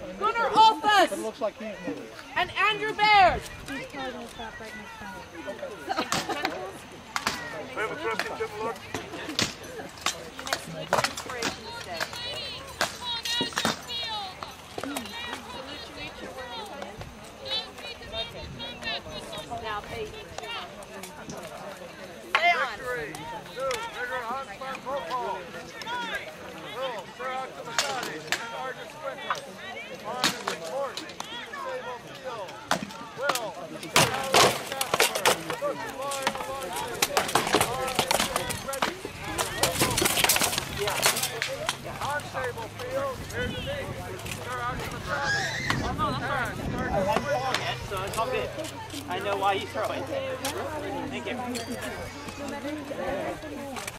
Gunnar Olfus. It looks like he's moving. And Andrew Baird. He's probably going to stop right next time. We have a trusty to the Lord. Now, Pete. Victory. Two. Bigger hot spot football. Will. Throughout to Masadi. And Argus Quintus. On is important. Sable field. Will. Now to Casper. Push the line along the ready. On Sable field. Here's the knee. Throughout to Masadi. I haven't fallen yet, so it's all good. I know why you throw it. Thank you.